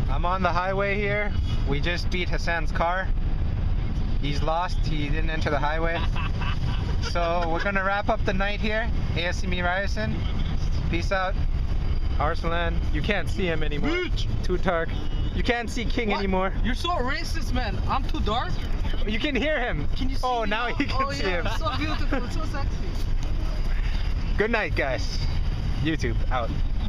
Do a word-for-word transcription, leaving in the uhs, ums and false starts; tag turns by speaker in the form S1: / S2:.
S1: I'm on the highway here. We just beat Hassan's car. He's lost. He didn't enter the highway. So we're gonna wrap up the night here. A S M E Ryerson. Peace out. Arslan. You can't see him anymore.
S2: Bitch.
S1: Too dark. You can't see King
S2: What?
S1: anymore.
S2: You're so racist, man. I'm too dark.
S1: You can hear him.
S2: Can you see
S1: Oh,
S2: me
S1: now you can
S2: oh,
S1: see
S2: yeah.
S1: him.
S2: So beautiful, so sexy.
S1: Good night, guys. YouTube out.